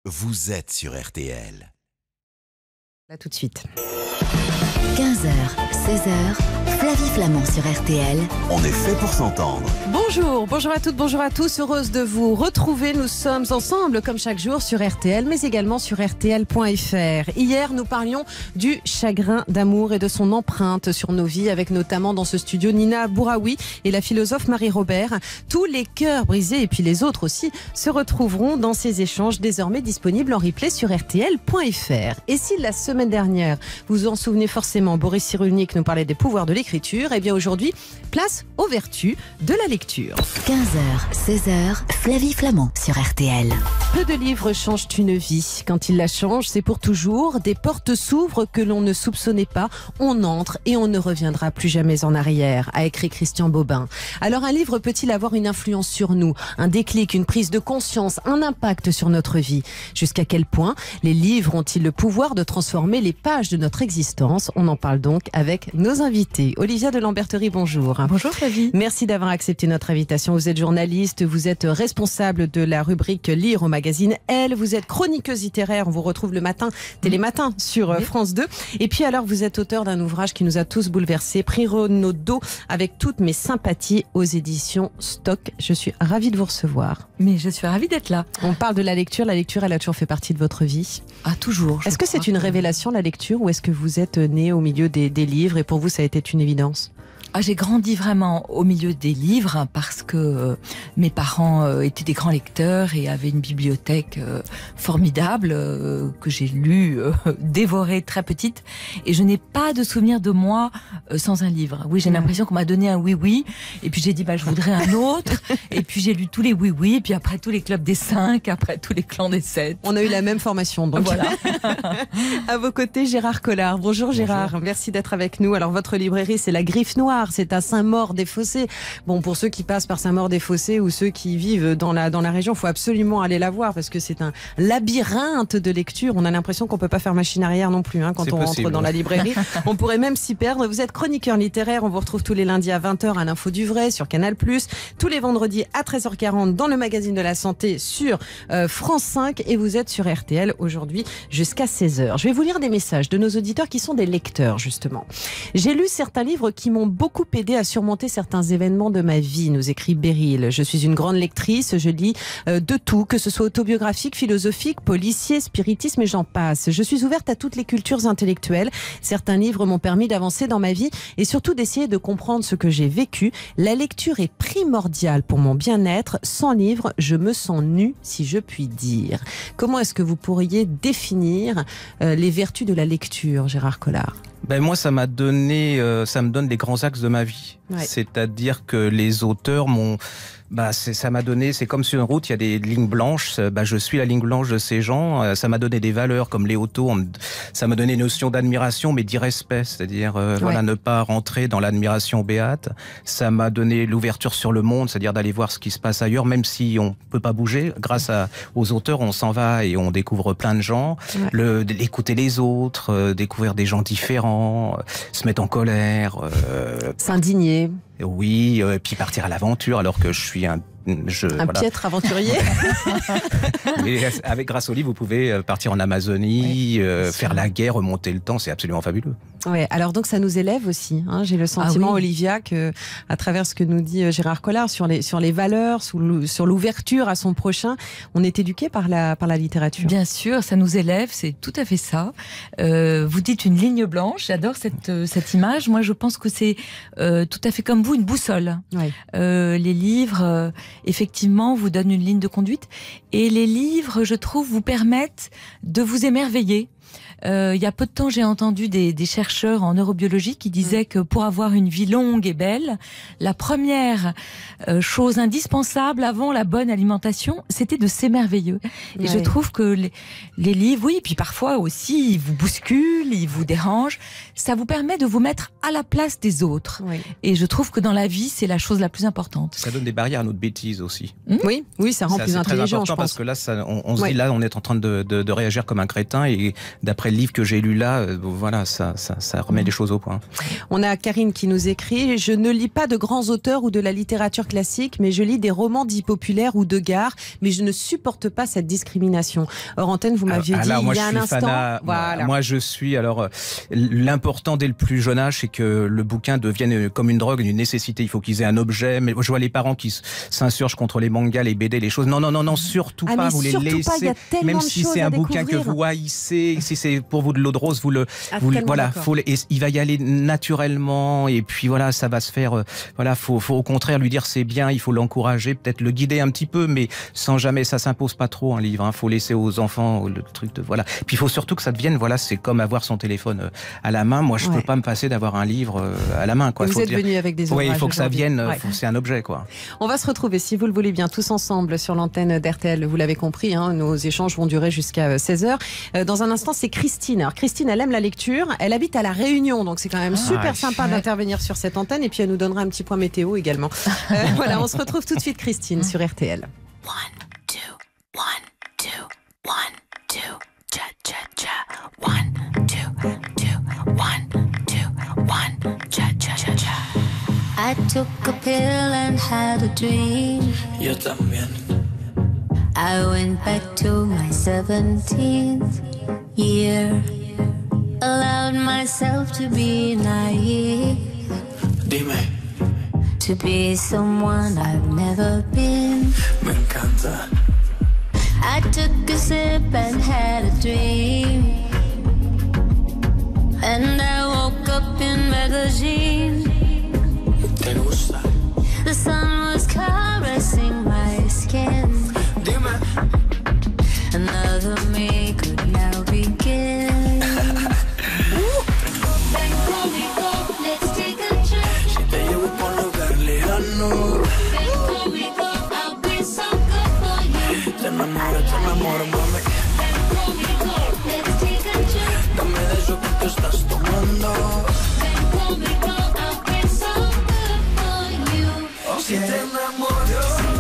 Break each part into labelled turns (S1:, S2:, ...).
S1: Vous êtes sur RTL.
S2: Là tout de suite.
S3: 15h, 16h, Flavie Flamand sur RTL.
S1: On est fait pour s'entendre.
S2: Bonjour à toutes, bonjour à tous. Heureuse de vous retrouver. Nous sommes ensemble comme chaque jour sur RTL, mais également sur RTL.fr. Hier, nous parlions du chagrin d'amour et de son empreinte sur nos vies, avec notamment dans ce studio Nina Bouraoui et la philosophe Marie-Robert. Tous les cœurs brisés, et puis les autres aussi, se retrouveront dans ces échanges désormais disponibles en replay sur RTL.fr. Et si la semaine dernière, vous vous en souvenez forcément, Boris Cyrulnik nous parlait des pouvoirs de l'écriture, et bien aujourd'hui, place aux vertus de la lecture.
S3: 15h, 16h, Flavie Flamand sur RTL.
S2: Peu de livres changent une vie. Quand ils la changent, c'est pour toujours. Des portes s'ouvrent que l'on ne soupçonnait pas. On entre et on ne reviendra plus jamais en arrière, a écrit Christian Bobin. Alors un livre peut-il avoir une influence sur nous, un déclic, une prise de conscience, un impact sur notre vie? Jusqu'à quel point les livres ont-ils le pouvoir de transformer les pages de notre existence? On en parle donc avec nos invités. Olivia de Lamberterie, bonjour.
S4: Bonjour Flavie.
S2: Merci d'avoir accepté notre invitation. Vous êtes journaliste, vous êtes responsable de la rubrique Lire au magazine Elle, vous êtes chroniqueuse littéraire, on vous retrouve le matin, Télématin sur France 2. Et puis alors vous êtes auteur d'un ouvrage qui nous a tous bouleversés, Prix Renaudot, avec toutes mes sympathies, aux éditions Stock. Je suis ravie de vous recevoir.
S4: Mais je suis ravie d'être là.
S2: On parle de la lecture elle a toujours fait partie de votre vie?
S4: Ah, toujours.
S2: Est-ce que c'est une révélation, la lecture, ou est-ce que vous êtes né au milieu des livres et pour vous ça a été une évidence?
S4: Ah, j'ai grandi vraiment au milieu des livres parce que mes parents étaient des grands lecteurs et avaient une bibliothèque formidable que j'ai lue, dévorée très petite. Et je n'ai pas de souvenir de moi sans un livre. Oui, j'ai l'impression qu'on m'a donné un oui-oui. Et puis j'ai dit, je voudrais un autre. Et puis j'ai lu tous les oui-oui. Et puis après tous les clubs des 5, après tous les clans des 7.
S2: On a eu la même formation, donc
S4: voilà.
S2: À vos côtés, Gérard Collard. Bonjour Gérard, bonjour. Merci d'être avec nous. Alors votre librairie, c'est la Griffe Noire. C'est à Saint-Maur-des-Fossés. Bon, pour ceux qui passent par Saint-Maur-des-Fossés ou ceux qui vivent dans la région, il faut absolument aller la voir parce que c'est un labyrinthe de lecture. On a l'impression qu'on peut pas faire machine arrière non plus quand on rentre dans la librairie. On pourrait même s'y perdre. Vous êtes chroniqueur littéraire. On vous retrouve tous les lundis à 20h à l'Info du Vrai sur Canal+, tous les vendredis à 13h40 dans le magazine de la santé sur France 5 et vous êtes sur RTL aujourd'hui jusqu'à 16h. Je vais vous lire des messages de nos auditeurs qui sont des lecteurs justement. J'ai lu certains livres qui m'ont beaucoup aidé à surmonter certains événements de ma vie, nous écrit Beryl. Je suis une grande lectrice, je lis de tout, que ce soit autobiographique, philosophique, policier, spiritisme et j'en passe. Je suis ouverte à toutes les cultures intellectuelles. Certains livres m'ont permis d'avancer dans ma vie et surtout d'essayer de comprendre ce que j'ai vécu. La lecture est primordiale pour mon bien-être. Sans livre, je me sens nue, si je puis dire. Comment est-ce que vous pourriez définir les vertus de la lecture, Gérard Collard?
S5: Moi, ça me donne les grands axes de ma vie. Ouais. C'est-à-dire que les auteurs m'ont... ça m'a donné, c'est comme sur une route, il y a des lignes blanches, je suis la ligne blanche de ces gens, ça m'a donné des valeurs comme Léoto, ça m'a donné une notion d'admiration mais d'irrespect, c'est-à-dire ne pas rentrer dans l'admiration béate, ça m'a donné l'ouverture sur le monde, c'est-à-dire d'aller voir ce qui se passe ailleurs, même si on peut pas bouger, grâce aux auteurs on s'en va et on découvre plein de gens, écouter les autres, découvrir des gens différents, se mettre en colère,
S2: s'indigner.
S5: Oui, puis partir à l'aventure alors que je suis un
S2: piètre aventurier.
S5: Et grâce au livre, vous pouvez partir en Amazonie, faire la guerre, remonter le temps, c'est absolument fabuleux.
S2: Ouais, alors donc ça nous élève aussi. J'ai le sentiment, Olivia, que à travers ce que nous dit Gérard Collard sur les valeurs, sur l'ouverture à son prochain, on est éduqué par la littérature.
S4: Bien sûr, ça nous élève, c'est tout à fait ça. Vous dites une ligne blanche, j'adore cette image. Moi, je pense que c'est tout à fait comme vous, une boussole. Ouais. Les livres, effectivement, vous donnent une ligne de conduite. Et les livres, je trouve, vous permettent de vous émerveiller. Il y a peu de temps, j'ai entendu des chercheurs en neurobiologie qui disaient que pour avoir une vie longue et belle, la première chose indispensable avant la bonne alimentation, c'était de s'émerveiller. Et je trouve que les livres, oui, puis parfois aussi, ils vous bousculent, ils vous dérangent. Ça vous permet de vous mettre à la place des autres. Oui. Et je trouve que dans la vie, c'est la chose la plus importante.
S5: Ça donne des barrières à notre bêtise aussi.
S2: Oui, ça rend plus intelligent, je pense.
S5: Parce que là, on se dit là, on est en train de réagir comme un crétin et d'après le livre que j'ai lu là, ça ça remet les choses au point.
S2: On a Karine qui nous écrit: je ne lis pas de grands auteurs ou de la littérature classique, mais je lis des romans dits populaires ou de gare, mais je ne supporte pas cette discrimination. Hors antenne, vous m'aviez dit il y a un instant. Voilà.
S5: Moi, je suis. Alors, l'important dès le plus jeune âge, c'est que le bouquin devienne comme une drogue, une nécessité. Il faut qu'ils aient un objet. Mais je vois les parents qui s'insurgent contre les mangas, les BD, les choses. Non, surtout pas. Vous les laissez. Même si c'est un bouquin que vous haïssez, si c'est pour vous de l'eau de rose, voilà, il va y aller naturellement. Et puis voilà, ça va se faire. Voilà, faut au contraire lui dire c'est bien. Il faut l'encourager, peut-être le guider un petit peu, mais sans jamais. Ça s'impose pas trop un livre. Faut laisser aux enfants le truc de voilà. Puis il faut surtout que ça devienne. Voilà, c'est comme avoir son téléphone à la main. Moi, je peux pas me passer d'avoir un livre à la main. Quoi.
S2: Vous êtes venu avec des ouvrages.
S5: Oui, il faut que ça vienne. C'est un objet, quoi.
S2: On va se retrouver, si vous le voulez bien, tous ensemble sur l'antenne d'RTL. Vous l'avez compris, nos échanges vont durer jusqu'à 16h. Dans un instant, c'est Christine. Alors, Christine, elle aime la lecture. Elle habite à La Réunion, donc c'est quand même super sympa d'intervenir sur cette antenne. Et puis, elle nous donnera un petit point météo également. Voilà, on se retrouve tout de suite, Christine, sur RTL.
S3: 1, 2, 1, 2, 1, 2, cha cha cha. 1, 2, 2, 1, 2, 1, cha cha cha. I took a pill and had a dream.
S6: Yo también.
S3: I went back to my 17th year. Allowed myself to be naive.
S6: Dime.
S3: To be someone I've never been.
S6: Me encanta.
S3: I took a sip and had a dream. And I woke up in Medellin.
S6: ¿Te gusta?
S3: The sun was caressing my skin.
S6: Dime.
S3: Another me could now begin. Ven conmigo, let's take a trip.
S6: Si te llevo por un lugar lejano.
S3: Ven conmigo, I'll be so good for you.
S6: Te enamoro, mami.
S3: Ven conmigo, let's take a trip.
S6: Dame de eso que tú estás tomando.
S3: Ven conmigo, I'll be so good for you.
S6: Si te enamoro.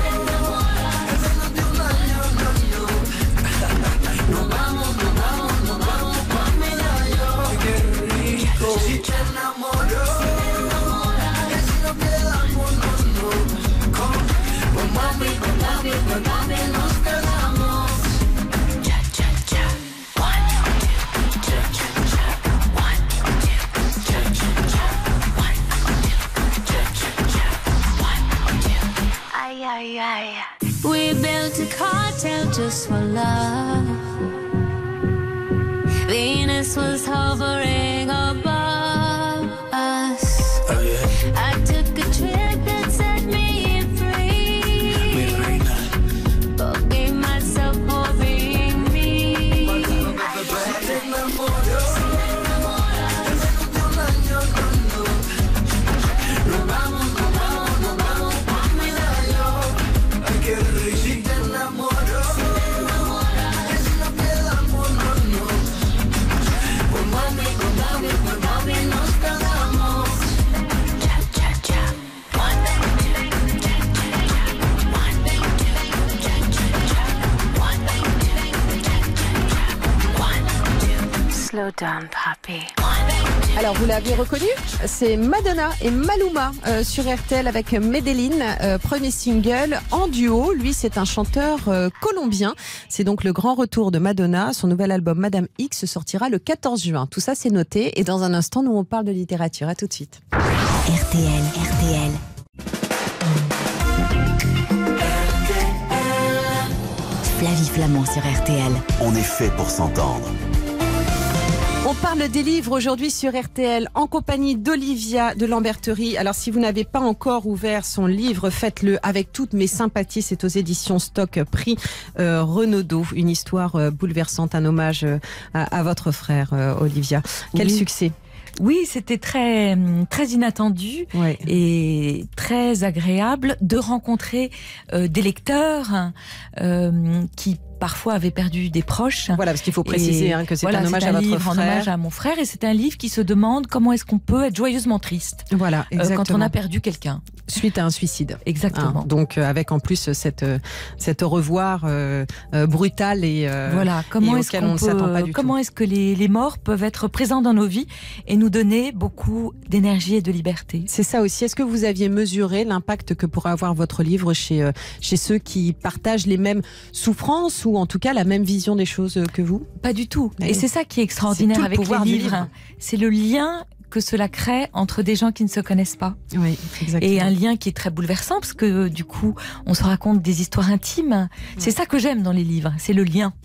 S6: Nos vamos pa' medallo. Qué rico. Si te enamoro. Que si nos quedamos, no. Pues mami, nos quedamos.
S3: Cha cha cha. 1, 2, cha cha cha. 1, 2, cha cha cha. 1, 2, cha cha cha. 1, 2. Ay ay ay. We built a cartel just for love. Venus was hovering above us.
S6: Oh yeah.
S3: I took a trip that set me free.
S6: Mi reina.
S3: Forgave myself for being me.
S6: Si te enamoro. Nos vamos pa' medallo. Ay, qué rico. Si te enamoro. Que si nos quedamos, no. Pues mami, nos quedamos.
S3: Cha cha cha. 1, 2, cha cha cha. 1, 2, cha cha cha. 1, 2, cha cha cha. 1, 2. Slow down, Papi.
S2: Alors, vous l'avez reconnu, c'est Madonna et Maluma sur RTL avec Medellin, premier single en duo. Lui, c'est un chanteur colombien. C'est donc le grand retour de Madonna. Son nouvel album Madame X sortira le 14 juin. Tout ça, c'est noté. Et dans un instant, nous, on parle de littérature. À tout de suite.
S3: RTL. Flavie Flamand sur RTL.
S1: On est fait pour s'entendre.
S2: On parle des livres aujourd'hui sur RTL en compagnie d'Olivia de Lamberterie. Alors si vous n'avez pas encore ouvert son livre, faites-le avec toutes mes sympathies. C'est aux éditions Stock, prix Renaudot. Une histoire bouleversante, un hommage à votre frère Olivia. Quel succès!
S4: Oui, c'était très inattendu et très agréable de rencontrer des lecteurs qui parfois avait perdu des proches.
S2: Voilà, parce qu'il faut préciser que c'est un hommage à votre
S4: livre,
S2: frère.
S4: En hommage à mon frère, et c'est un livre qui se demande comment est-ce qu'on peut être joyeusement triste
S2: Voilà, exactement.
S4: quand on a perdu quelqu'un.
S2: Suite à un suicide.
S4: Exactement.
S2: Donc avec en plus cette au revoir brutal et
S4: voilà. Comment
S2: et
S4: est-ce
S2: auquel on ne s'attend pas du tout.
S4: Comment est-ce que les morts peuvent être présents dans nos vies et nous donner beaucoup d'énergie et de liberté.
S2: C'est ça aussi. Est-ce que vous aviez mesuré l'impact que pourrait avoir votre livre chez ceux qui partagent les mêmes souffrances ou en tout cas la même vision des choses que vous?
S4: Pas du tout.
S2: Mais
S4: et c'est ça qui est extraordinaire
S2: c'est tout le
S4: avec
S2: pouvoir
S4: les
S2: du
S4: livres.
S2: livre.
S4: C'est le lien que cela crée entre des gens qui ne se connaissent pas.
S2: Oui, exactement.
S4: Et un lien qui est très bouleversant parce que du coup, on se raconte des histoires intimes. C'est ça que j'aime dans les livres, c'est le lien.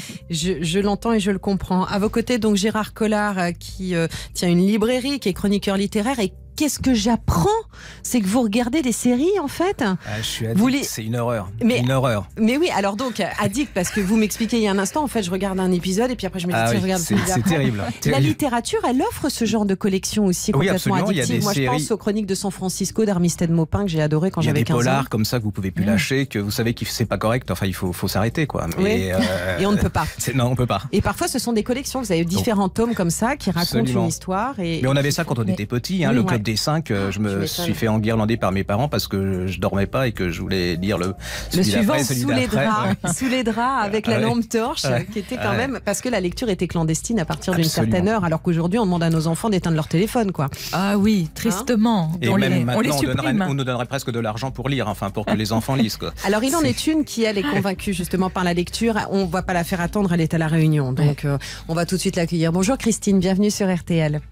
S2: Je l'entends et je le comprends. À vos côtés, donc Gérard Collard qui tient une librairie, qui est chroniqueur littéraire. Et qu'est-ce que j'apprends? C'est que vous regardez des séries, en fait.
S5: Je suis addict, c'est une horreur. Une horreur.
S2: Mais oui, alors donc, addict, parce que vous m'expliquez il y a un instant, en fait, je regarde un épisode et puis après je me dis, tiens, je regarde celui
S5: c'est terrible.
S2: La littérature, elle offre ce genre de collection aussi complètement
S5: absolument.
S2: addictive. Moi, je pense aux Chroniques de San Francisco d'Armistead Maupin que j'ai adoré quand j'avais 15 ans.
S5: Il y a des polars comme ça que vous pouvez plus lâcher, que vous savez que c'est pas correct. Enfin, il faut s'arrêter, quoi. Mais,
S2: et on ne peut pas.
S5: Non, on peut pas.
S2: Et parfois, ce sont des collections. Vous avez différents tomes comme ça qui racontent une histoire.
S5: Mais on avait ça quand on était petit, le Club des 5. Je me suis fait enguirlander par mes parents parce que je dormais pas et que je voulais lire le
S2: suivant
S5: d'après,
S2: sous les draps, sous les draps avec la lampe torche, qui était quand même parce que la lecture était clandestine à partir d'une certaine heure, alors qu'aujourd'hui on demande à nos enfants d'éteindre leur téléphone, quoi.
S4: Ah oui, tristement.
S5: Et
S4: on
S5: même
S4: les
S5: maintenant, on nous donnerait presque de l'argent pour lire, pour que les enfants lisent, quoi.
S2: Alors il en est une qui elle est convaincue justement par la lecture. On va pas la faire attendre, elle est à la Réunion, donc on va tout de suite l'accueillir. Bonjour Christine, bienvenue sur RTL.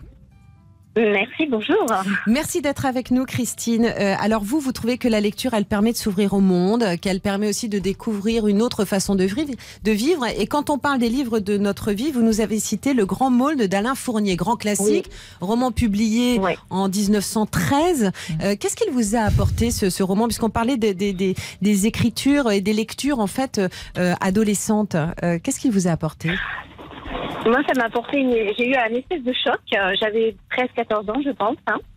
S7: Merci, bonjour.
S2: Merci d'être avec nous, Christine. Alors vous trouvez que la lecture, elle permet de s'ouvrir au monde, qu'elle permet aussi de découvrir une autre façon de vivre. Et quand on parle des livres de notre vie, vous nous avez cité Le Grand Maulne d'Alain Fournier, grand classique, roman publié en 1913. Qu'est-ce qu'il vous a apporté ce roman, puisqu'on parlait des écritures et des lectures en fait adolescentes. Qu'est-ce qu'il vous a apporté ?
S7: Moi, ça m'a apporté j'ai eu un espèce de choc. J'avais 13-14 ans, je pense.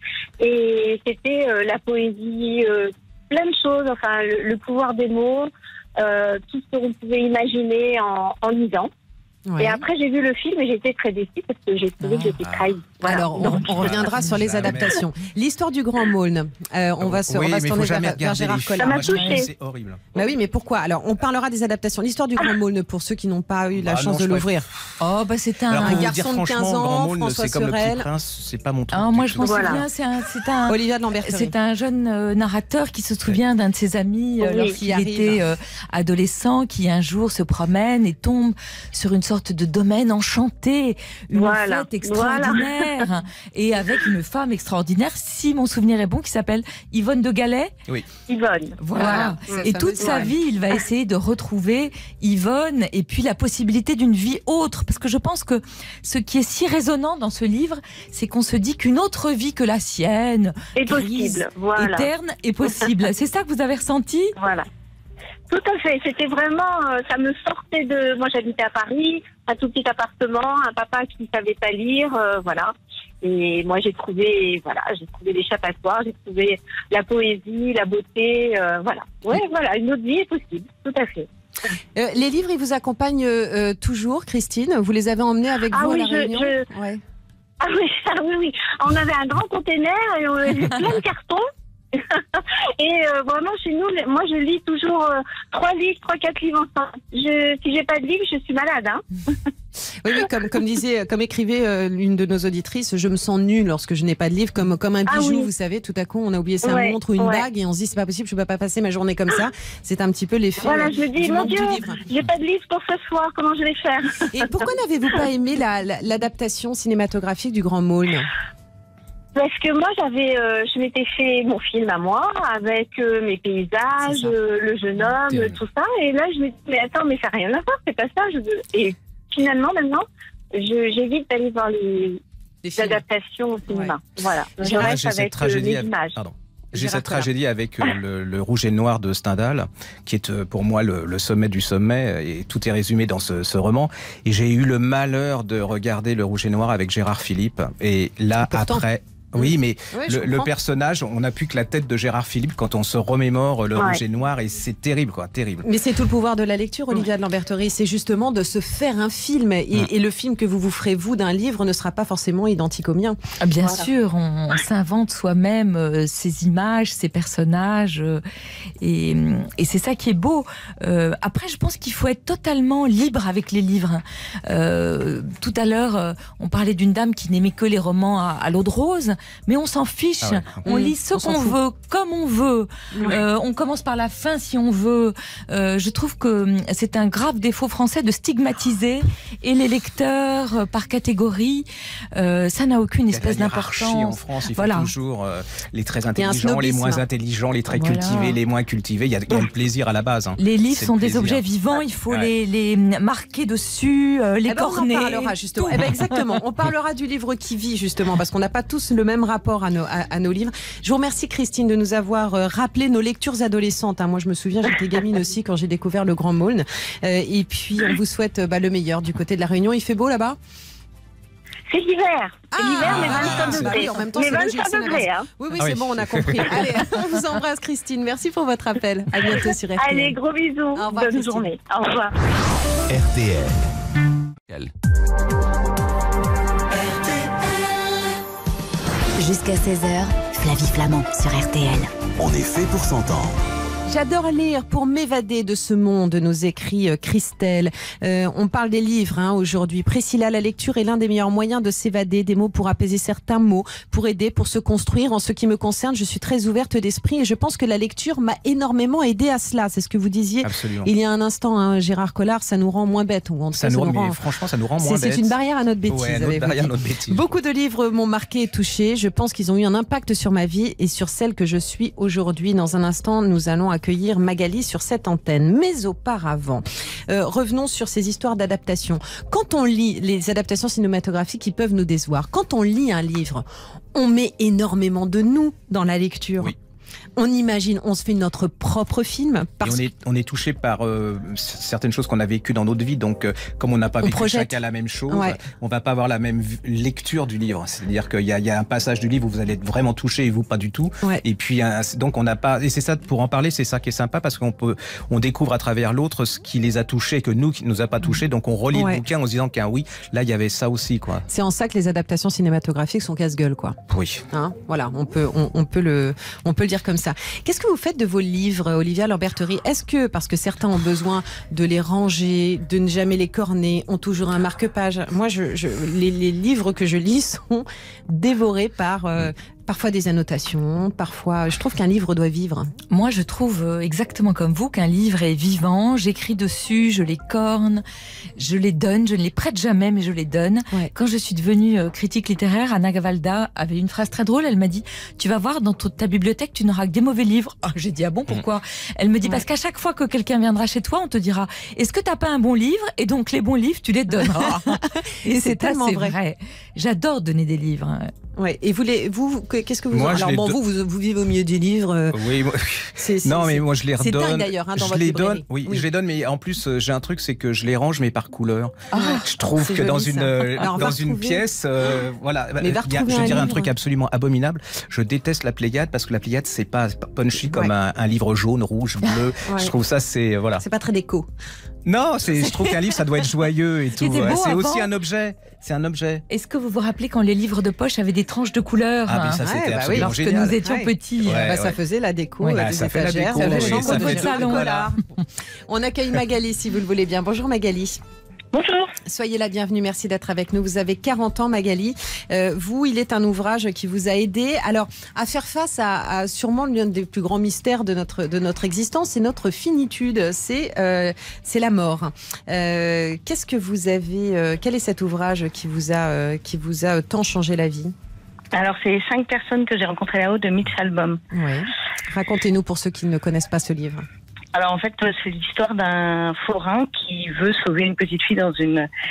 S7: Et c'était la poésie, plein de choses. Enfin, le pouvoir des mots, tout ce qu'on pouvait imaginer en lisant. Ouais. Et après, j'ai vu le film et j'étais très déçue parce que j'ai trouvé que j'étais trahie. Voilà.
S2: Alors, on reviendra sur les adaptations. L'histoire du Grand Maulne, on va se tourner vers Gérard Collard.
S7: Ça m'a touchée.
S5: C'est horrible.
S2: Bah oui, mais pourquoi? Alors, on parlera des adaptations. L'histoire du Grand Maulne, pour ceux qui n'ont pas eu la chance de l'ouvrir.
S4: Oh, bah c'est un
S2: garçon de 15 ans, François
S5: Sorel. C'est pas mon truc.
S4: Moi, je m'en souviens, c'est un
S2: Olivia de Lamberterie.
S4: C'est un jeune narrateur qui se souvient d'un de ses amis lorsqu'il était adolescent, qui un jour se promène et tombe sur une sorte de domaine enchanté, une fête extraordinaire, et avec une femme extraordinaire, si mon souvenir est bon, qui s'appelle Yvonne de Galais.
S5: Oui.
S7: Yvonne.
S4: Voilà. Et toute sa vie, il va essayer de retrouver Yvonne et puis la possibilité d'une vie autre. Parce que je pense que ce qui est si résonnant dans ce livre, c'est qu'on se dit qu'une autre vie que la sienne,
S7: est possible,
S4: éterne, est possible. C'est ça que vous avez ressenti ?
S7: Voilà. Tout à fait. C'était vraiment, ça me sortait de. Moi, j'habitais à Paris, un tout petit appartement, un papa qui savait pas lire, voilà. Et moi, j'ai trouvé l'échappatoire, j'ai trouvé la poésie, la beauté, voilà. Ouais, voilà, une autre vie est possible. Tout à fait.
S2: Les livres, ils vous accompagnent toujours, Christine. Vous les avez emmenés avec vous à la Réunion.
S7: Ouais. Ah oui. On avait un grand container et on avait plein de cartons. Et vraiment chez nous, moi je lis toujours 3 livres, 3-4 livres ensemble. Si j'ai pas de livre, je suis malade.
S2: Oui, comme écrivait l'une de nos auditrices, je me sens nulle lorsque je n'ai pas de livre, comme un bijou, vous savez, tout à coup on a oublié sa montre ou une bague et on se dit c'est pas possible, je peux pas passer ma journée comme ça. C'est un petit peu l'effet.
S7: Voilà, je me dis mon Dieu, j'ai pas de livre pour ce soir, comment je vais faire?
S2: Et pourquoi n'avez-vous pas aimé l'adaptation cinématographique du Grand Maulne?
S7: Parce que moi, je m'étais fait mon film à moi, avec mes paysages, le jeune homme, tout ça. Et là, je me dis, mais attends, mais ça n'a rien à voir, c'est pas ça. Et finalement, maintenant, j'évite d'aller voir les adaptations au cinéma. Voilà. Je reste avec les images.
S5: J'ai cette tragédie avec le Rouge et Noir de Stendhal, qui est pour moi le sommet du sommet, et tout est résumé dans ce roman. Et j'ai eu le malheur de regarder le Rouge et Noir avec Gérard Philippe. Et là, après... Oui, mais
S2: Oui, je
S5: le
S2: comprends.
S5: personnage, on n'a plus que la tête de Gérard Philippe quand on se remémore le rouge et noir, et c'est terrible, quoi, terrible.
S2: Mais c'est tout le pouvoir de la lecture, Olivia de Lamberterie, c'est justement de se faire un film. Et le film que vous ferez, vous, d'un livre ne sera pas forcément identique au mien.
S4: Bien
S7: Voilà.
S4: sûr, on s'invente soi-même ses images, ses personnages, et c'est ça qui est beau. Après, je pense qu'il faut être totalement libre avec les livres. Tout à l'heure, on parlait d'une dame qui n'aimait que les romans à l'eau de rose, mais on s'en fiche.
S5: Ah ouais.
S4: On lit ce
S2: on s'en
S4: qu'on
S2: fout.
S4: veut, comme on veut. On commence par la fin si on veut. Je trouve que c'est un grave défaut français de stigmatiser et les lecteurs par catégorie. Ça n'a aucune
S5: Il y a
S4: espèce
S5: la hiérarchie en
S4: d'importance.
S5: France, il faut
S4: Voilà.
S5: toujours les très
S2: y a un
S5: intelligents, les
S2: snobisme.
S5: moins intelligents, les très
S4: Voilà.
S5: cultivés, les moins cultivés. Il y a le plaisir à la base. Hein.
S4: Les livres
S5: C'est
S4: sont
S5: le
S4: des
S5: plaisir.
S4: objets vivants, il faut
S5: Ouais.
S4: les marquer dessus, les
S2: Eh ben,
S4: corner.
S2: on en parlera justement. Eh ben, exactement. On parlera du livre qui vit justement parce qu'on n'a pas tous le même rapport à nos livres. Je vous remercie Christine de nous avoir rappelé nos lectures adolescentes. Hein. Moi je me souviens, j'étais gamine aussi quand j'ai découvert le Grand Maulne. Et puis on vous souhaite le meilleur du côté de la Réunion. Il fait beau là-bas?
S7: C'est l'hiver. C'est l'hiver, mais
S5: ah,
S7: 25
S5: c'est-
S7: degrés.
S2: oui, en même temps,
S7: mais
S2: c'est logique,
S7: 25
S2: c'est
S7: degrés, hein.
S2: Oui,
S5: Ah
S2: c'est
S5: oui.
S2: bon, on a compris. Allez, on vous embrasse Christine. Merci pour votre appel. À bientôt sur RTL.
S7: Allez, gros bisous.
S2: Au revoir,
S7: Bonne
S2: Christine.
S7: journée. Au revoir.
S1: RTL.
S8: Jusqu'à 16h, Flavie Flamand sur RTL.
S1: On est fait pour s'entendre.
S2: J'adore lire pour m'évader de ce monde, nous écrit Christelle. On parle des livres aujourd'hui. Priscilla, la lecture est l'un des meilleurs moyens de s'évader, des mots pour apaiser certains mots, pour aider, pour se construire. En ce qui me concerne, je suis très ouverte d'esprit et je pense que la lecture m'a énormément aidée à cela. C'est ce que vous disiez
S5: Absolument.
S2: il y a un instant, hein, Gérard Collard, ça nous rend moins bêtes. Ou en tout
S5: Ça
S2: cas,
S5: nous,
S2: nous
S5: mais
S2: rend...
S5: franchement, ça nous rend moins
S2: C'est
S5: bêtes.
S2: une barrière à notre bêtise.
S5: Ouais,
S2: avez-vous
S5: barrière à
S2: dit.
S5: notre bêtise.
S2: Beaucoup de livres m'ont marqué et touché. Je pense qu'ils ont eu un impact sur ma vie et sur celle que je suis aujourd'hui. Dans un instant, nous allons accueillir Magali sur cette antenne. Mais auparavant, revenons sur ces histoires d'adaptation. Quand on lit les adaptations cinématographiques, qui peuvent nous décevoir. Quand on lit un livre, on met énormément de nous dans la lecture.
S5: Oui.
S2: On imagine, on se fait notre propre film. Parce
S5: Et on est touché par certaines choses qu'on a vécues dans notre vie. Donc, comme on n'a pas
S2: On
S5: vécu
S2: projette.
S5: chacun la même chose,
S2: Ouais.
S5: on va pas avoir la même lecture du livre. C'est-à-dire qu'il y a un passage du livre où vous allez être vraiment touché et vous pas du tout.
S2: Ouais.
S5: Et puis, donc on n'a pas. Et c'est ça, pour en parler, c'est ça qui est sympa parce on découvre à travers l'autre ce qui les a touchés, que nous, qui nous a pas touchés. Donc, on relit
S2: Ouais.
S5: le bouquin en se disant qu'un oui, là, il y avait ça aussi, quoi.
S2: c'est en ça que les adaptations cinématographiques sont casse-gueule, quoi.
S5: Oui.
S2: Hein, voilà, on peut le dire comme ça. Qu'est-ce que vous faites de vos livres, Olivia Lamberterie? Est-ce que, parce que certains ont besoin de les ranger, de ne jamais les corner, ont toujours un marque-page? Moi, les livres que je lis sont dévorés par parfois des annotations, parfois... Je trouve qu'un livre doit vivre.
S4: Moi, je trouve exactement comme vous qu'un livre est vivant. J'écris dessus, je les corne, je les donne. Je ne les prête jamais, mais je les donne.
S2: Ouais.
S4: Quand je suis devenue critique littéraire, Anna Gavalda avait une phrase très drôle. Elle m'a dit « Tu vas voir, dans ta bibliothèque, tu n'auras que des mauvais livres. » Ah, j'ai dit « Ah bon, pourquoi ?» Elle me dit « Parce qu'à chaque fois que quelqu'un viendra chez toi, on te dira « Est-ce que tu n'as pas un bon livre ?» Et donc, les bons livres, tu les donneras. Et
S2: c'est tellement
S4: assez
S2: vrai.
S4: J'adore donner des livres.
S2: Ouais. Et qu'est-ce que vous...
S5: Moi, je
S2: Alors
S5: les
S2: bon,
S5: do-
S2: vous vivez au milieu des livres.
S5: Oui, non, mais moi je les
S2: c'est
S5: redonne.
S2: dingue, d'ailleurs, hein, dans
S5: je
S2: votre
S5: les donne.
S2: librairie.
S5: Oui,
S2: Oui.
S5: je les donne, mais en plus j'ai un truc, c'est que je les range, mais par couleur. Je trouve
S2: c'est
S5: que dans
S2: joli,
S5: une
S2: ça. Alors, va
S5: dans une
S2: retrouver-
S5: pièce, voilà.
S2: Mais va
S5: Il y a-
S2: retrouver
S5: je
S2: un
S5: dirais un
S2: livre.
S5: truc absolument abominable. Je déteste la Pléiade parce que la Pléiade c'est pas punchy comme
S2: Ouais.
S5: un livre jaune, rouge, bleu.
S2: Ouais.
S5: Je trouve ça c'est voilà.
S2: C'est pas très déco.
S5: Non, je trouve qu'un livre ça doit être joyeux et tout.
S4: était beau
S5: C'est aussi
S4: avant.
S5: un objet. C'est un objet.
S4: Est-ce que vous vous rappelez quand les livres de poche avaient des tranches de couleurs
S5: Ah, mais
S4: hein
S5: ça c'était
S2: Ouais, bah oui.
S5: absolument
S4: Lorsque
S5: génial.
S4: nous étions
S2: Ouais.
S4: petits.
S5: Ouais.
S2: Bah, ça faisait la déco
S4: Ouais.
S2: des
S5: Ah, ça fait la
S2: étagères,
S5: déco,
S2: de la
S5: oui,
S2: chambre
S5: ça
S2: de
S5: fait
S2: votre
S5: tout,
S2: Collard. On accueille Magali si vous le voulez bien. Bonjour Magali.
S7: Bonjour.
S2: Soyez la bienvenue, merci d'être avec nous. Vous avez 40 ans Magali. Vous, il est un ouvrage qui vous a aidé alors à faire face à sûrement l'un des plus grands mystères de notre existence, c'est notre finitude, c'est la mort. Qu'est-ce que vous avez quel est cet ouvrage qui vous a tant changé la vie?
S7: Alors, c'est 5 personnes que j'ai rencontrées là-haut de Mitch Albom.
S2: Ouais. Racontez-nous pour ceux qui ne connaissent pas ce livre.
S7: Alors, en fait, c'est l'histoire d'un forain qui veut sauver une petite fille dans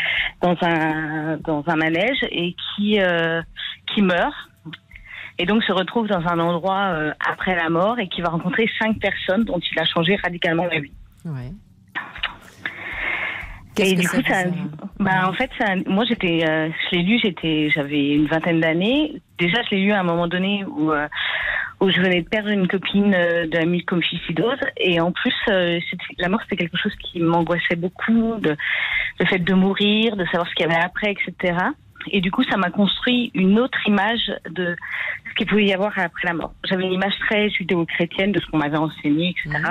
S7: un manège et qui meurt. Et donc se retrouve dans un endroit après la mort et qui va rencontrer 5 personnes dont il a changé radicalement la vie.
S2: Ouais.
S7: Et du
S2: ça
S7: coup,
S2: vous a-
S7: en fait, moi, je l'ai lu, j'avais une vingtaine d'années.
S9: déjà, je l'ai lu à un moment donné où je venais de perdre une copine de la mucoviscidose. Et en plus, la mort, c'était quelque chose qui m'angoissait beaucoup, le fait de mourir, de savoir ce qu'il y avait après, etc. Et du coup, ça m'a construit une autre image de ce qu'il pouvait y avoir après la mort. J'avais une image très judéo-chrétienne de ce qu'on m'avait enseigné, etc.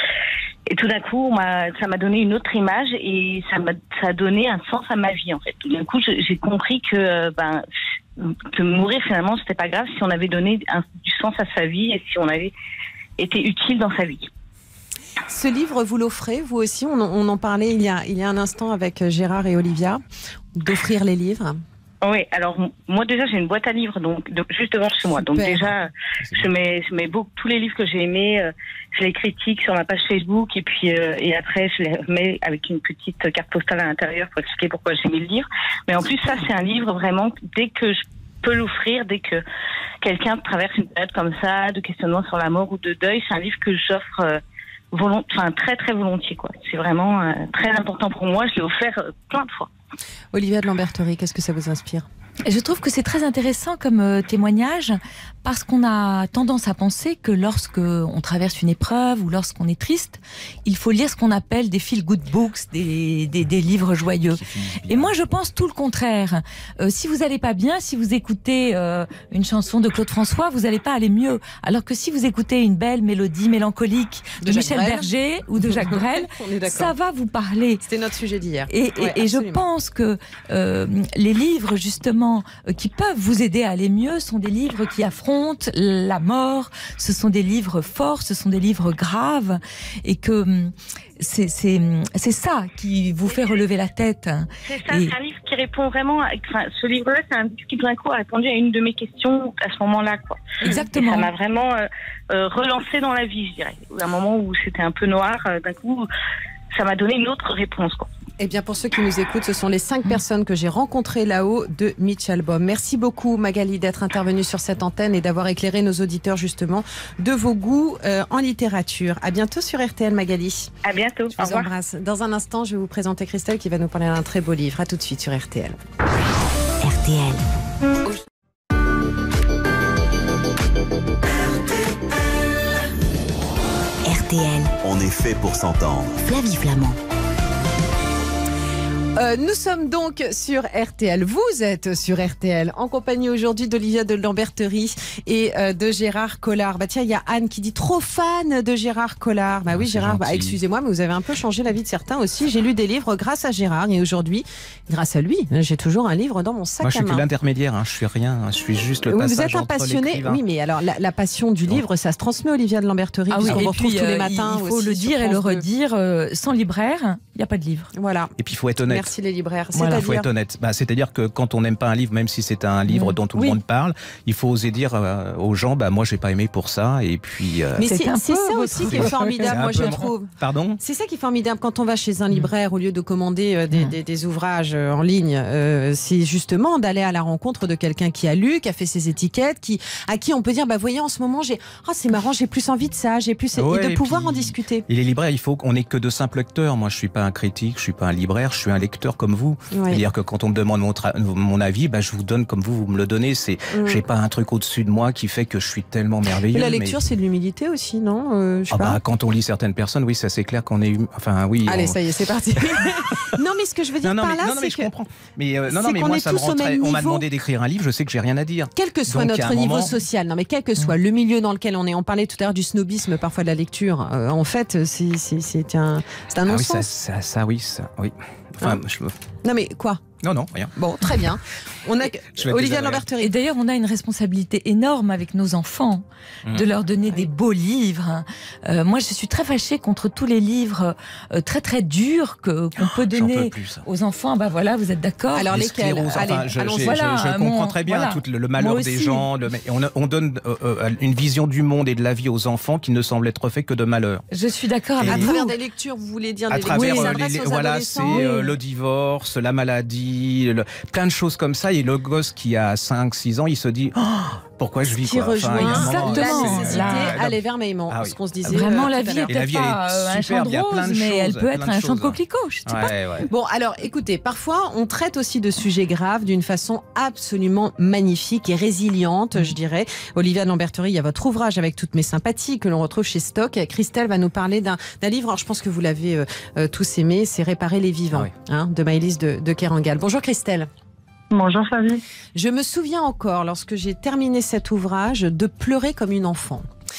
S9: Et tout d'un coup, ça m'a donné une autre image et ça a donné un sens à ma vie, en fait. Tout d'un coup, j'ai compris que mourir, finalement, c'était pas grave si on avait donné du sens à sa vie et si on avait été utile dans sa vie.
S2: Ce livre, vous l'offrez, vous aussi, on en parlait il y a un instant avec Gérard et Olivia, d'offrir les livres.
S9: Oui, alors moi déjà j'ai une boîte à livres juste devant chez moi. Donc déjà je mets tous les livres que j'ai aimés, je les critique sur ma page Facebook et puis et après je les mets avec une petite carte postale à l'intérieur pour expliquer pourquoi j'ai aimé le livre. Mais en plus ça c'est un livre vraiment dès que je peux l'offrir, dès que quelqu'un traverse une période comme ça, de questionnement sur la mort ou de deuil, c'est un livre que j'offre très très volontiers quoi. C'est vraiment très important pour moi. Je l'ai offert plein de fois.
S2: Olivia de Lamberterie, qu'est-ce que ça vous inspire ?
S4: Je trouve que c'est très intéressant comme témoignage parce qu'on a tendance à penser que lorsque on traverse une épreuve ou lorsqu'on est triste, il faut lire ce qu'on appelle des feel-good books, des livres joyeux. Et moi, je pense tout le contraire. Si vous allez pas bien, si vous écoutez une chanson de Claude François, vous allez pas aller mieux. Alors que si vous écoutez une belle mélodie mélancolique de Michel Berger ou de Jacques Brel, ça va vous parler.
S2: C'était notre sujet d'hier.
S4: Et je pense que les livres, justement, qui peuvent vous aider à aller mieux sont des livres qui affrontent la mort, ce sont des livres forts, ce sont des livres graves et que c'est ça qui vous fait relever la tête.
S9: C'est ça, c'est un livre qui répond vraiment, ce livre-là c'est un livre qui tout d'un coup a répondu à une de mes questions à ce moment-là, quoi.
S4: Exactement.
S9: Et ça m'a vraiment relancé dans la vie, je dirais. À un moment où c'était un peu noir, d'un coup ça m'a donné une autre réponse, quoi.
S2: Eh bien, pour ceux qui nous écoutent, ce sont les 5 personnes que j'ai rencontrées là-haut de Mitchell Baum. Merci beaucoup, Magali, d'être intervenue sur cette antenne et d'avoir éclairé nos auditeurs, justement, de vos goûts en littérature. À bientôt sur RTL, Magali.
S9: À bientôt.
S2: Je vous embrasse. Dans un instant, je vais vous présenter Christelle qui va nous parler d'un très beau livre. À tout de suite sur RTL.
S8: RTL. RTL.
S1: On est fait pour s'entendre.
S8: Flavie Flamand.
S2: Nous sommes donc sur RTL. Vous êtes sur RTL en compagnie aujourd'hui d'Olivia de Lamberterie et de Gérard Collard. Bah tiens, il y a Anne qui dit trop fan de Gérard Collard. Bah oui, Gérard, excusez-moi, mais vous avez un peu changé la vie de certains aussi. J'ai lu des livres grâce à Gérard et aujourd'hui, grâce à lui, j'ai toujours un livre dans mon sac à main.
S5: Moi, je suis que l'intermédiaire, je suis rien, je suis juste le passage.
S2: Vous êtes un passionné, oui, mais alors la passion du livre, ça se transmet, Olivia de Lamberterie, puisqu'on vous retrouve tous les matins.
S4: Il faut le dire et le redire, sans libraire, il n'y a pas de livre.
S2: Voilà.
S5: Et puis il faut être honnête.
S2: Merci les libraires.
S5: Voilà, il faut être honnête. C'est-à-dire que quand on n'aime pas un livre, même si c'est un livre dont tout le monde parle, il faut oser dire aux gens, moi j'ai pas aimé pour ça. Et puis.
S2: Mais c'est ça aussi qui est formidable, moi je trouve.
S5: Pardon ?
S2: C'est ça qui est formidable quand on va chez un libraire, au lieu de commander des ouvrages en ligne, c'est justement d'aller à la rencontre de quelqu'un qui a lu, qui a fait ses étiquettes, à qui on peut dire, voyez, en ce moment, c'est marrant, j'ai plus envie de ça, j'ai plus.
S5: Ouais,
S2: et de pouvoir en discuter.
S5: Et les libraires, il faut qu'on ait que de simples lecteurs. Moi, je suis pas un critique, je suis pas un libraire, je suis un lecteur comme vous.
S2: Ouais.
S5: C'est-à-dire que quand on me demande mon avis, je vous donne comme vous me le donnez. J'ai pas un truc au-dessus de moi qui fait que je suis tellement merveilleux.
S2: Et la lecture, c'est de l'humilité aussi, non je sais pas.
S5: Quand on lit certaines personnes, oui, ça c'est clair qu'on est. Enfin, oui.
S2: Allez, ça y est, c'est parti. Non, mais ce que je veux dire par là, c'est que.
S5: Je comprends. Mais moi, ça me rend très. On m'a demandé d'écrire un livre, je sais que j'ai rien à dire.
S2: Quel que soit notre niveau social, non, mais quel que soit le milieu dans lequel on est, on parlait tout à l'heure du snobisme parfois de la lecture. En fait, c'est un non-sens.
S5: Oui. Enfin,
S2: Non, mais quoi ?
S5: Non, rien.
S2: Bon, très bien. On a Olivia de Lamberterie.
S4: Et d'ailleurs, on a une responsabilité énorme avec nos enfants de leur donner des beaux livres. Moi, je suis très fâchée contre tous les livres très très durs qu'on peut donner aux enfants. Voilà, vous êtes d'accord ?
S2: Alors lesquels ?
S5: Je comprends très bien tout le malheur des gens. On donne une vision du monde et de la vie aux enfants qui ne semble être fait que de malheur.
S4: Je suis d'accord avec vous.
S2: À travers des lectures, vous voulez dire
S5: à
S2: des
S5: travers
S2: lectures
S5: c'est le divorce, la maladie, plein de choses comme ça. Et le gosse qui a 5-6 ans, il se dit pourquoi je vis.
S2: Qui
S5: quoi.
S2: rejoint
S5: il y a un moment,
S4: Exactement.
S2: la nécessité
S4: Là,
S2: aller vers Maïman,
S5: Ah oui.
S2: ce qu'on se disait.
S4: Vraiment, la
S2: tout à
S4: vie
S2: l'heure.
S4: est
S5: Et la
S4: peut-être
S5: vie, elle est
S4: pas un champ
S5: superbe,
S4: de
S5: il y a plein
S4: roses,
S5: de
S4: mais elle
S5: choses,
S4: peut
S5: plein
S4: être
S5: de
S4: un champ de
S5: choses.
S4: coquelicots. Je sais pas.
S5: Ouais, ouais.
S2: Bon, alors écoutez, parfois on traite aussi de sujets graves d'une façon absolument magnifique et résiliente, je dirais. Olivia de Lamberterie, il y a votre ouvrage Avec toutes mes sympathies que l'on retrouve chez Stock. Christelle va nous parler d'un livre, alors je pense que vous l'avez tous aimé, c'est Réparer les vivants, de Maëlys de Kerangal. Bonjour Christelle.
S10: Bonjour Flavie.
S2: Je me souviens encore, lorsque j'ai terminé cet ouvrage, de pleurer comme une enfant.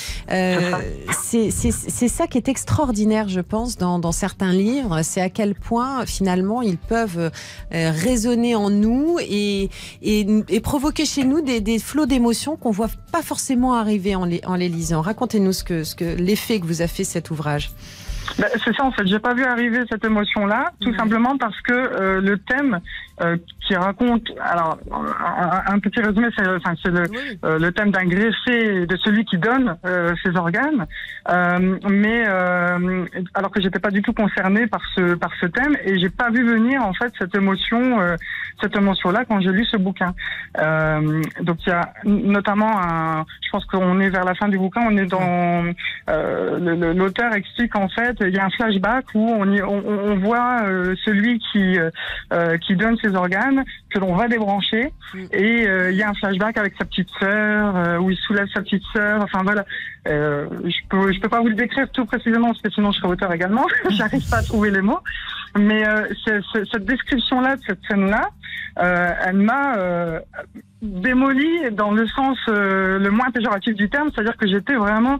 S2: C'est ça qui est extraordinaire, je pense, dans certains livres. C'est à quel point, finalement, ils peuvent résonner en nous et provoquer chez nous des flots d'émotions qu'on ne voit pas forcément arriver en les lisant. Racontez-nous l'effet que vous a fait cet ouvrage.
S10: C'est ça en fait, j'ai pas vu arriver cette émotion-là, tout simplement parce que le thème qui raconte, alors un petit résumé, c'est le thème d'un greffé et de celui qui donne ses organes, mais alors que j'étais pas du tout concernée par ce thème et j'ai pas vu venir en fait cette émotion-là quand j'ai lu ce bouquin. Donc il y a notamment je pense qu'on est vers la fin du bouquin, on est dans l'auteur explique en fait, il y a un flashback où on voit celui qui donne ses organes que l'on va débrancher et il y a un flashback avec sa petite sœur où il soulève sa petite sœur. Enfin voilà, je peux pas vous le décrire tout précisément parce que sinon je serais auteur également. J'arrive pas à trouver les mots, mais cette description-là de cette scène-là, elle m'a démoli dans le sens le moins péjoratif du terme, c'est-à-dire que j'étais vraiment